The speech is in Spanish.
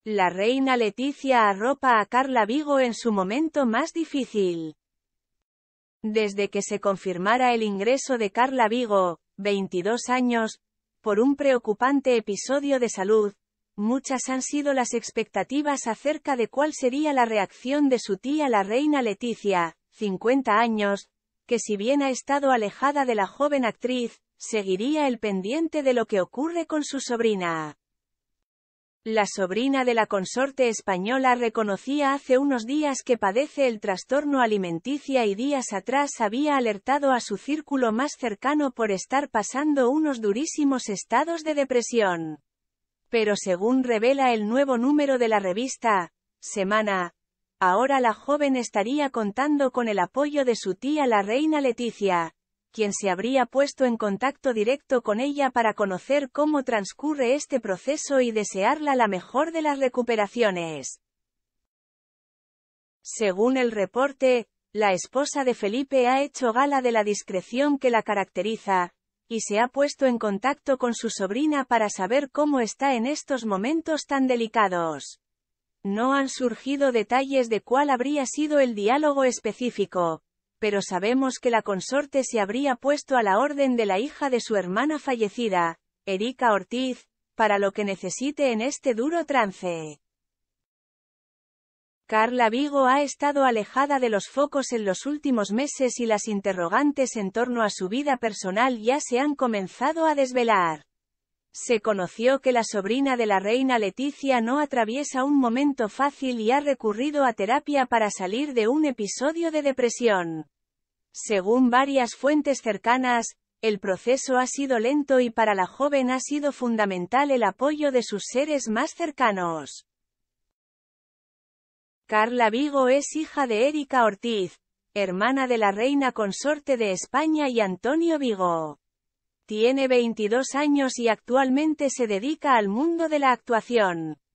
La reina Letizia arropa a Carla Vigo en su momento más difícil. Desde que se confirmara el ingreso de Carla Vigo, 22 años, por un preocupante episodio de salud, muchas han sido las expectativas acerca de cuál sería la reacción de su tía la reina Letizia, 50 años, que si bien ha estado alejada de la joven actriz, seguiría el pendiente de lo que ocurre con su sobrina. La sobrina de la consorte española reconocía hace unos días que padece el trastorno alimenticia y días atrás había alertado a su círculo más cercano por estar pasando unos durísimos estados de depresión. Pero según revela el nuevo número de la revista Semana, ahora la joven estaría contando con el apoyo de su tía la reina Letizia, quien se habría puesto en contacto directo con ella para conocer cómo transcurre este proceso y desearla la mejor de las recuperaciones. Según el reporte, la esposa de Felipe ha hecho gala de la discreción que la caracteriza, y se ha puesto en contacto con su sobrina para saber cómo está en estos momentos tan delicados. No han surgido detalles de cuál habría sido el diálogo específico, pero sabemos que la consorte se habría puesto a la orden de la hija de su hermana fallecida, Erika Ortiz, para lo que necesite en este duro trance. Carla Vigo ha estado alejada de los focos en los últimos meses y las interrogantes en torno a su vida personal ya se han comenzado a desvelar. Se conoció que la sobrina de la reina Letizia no atraviesa un momento fácil y ha recurrido a terapia para salir de un episodio de depresión. Según varias fuentes cercanas, el proceso ha sido lento y para la joven ha sido fundamental el apoyo de sus seres más cercanos. Carla Vigo es hija de Erika Ortiz, hermana de la reina consorte de España y Antonio Vigo. Tiene 22 años y actualmente se dedica al mundo de la actuación.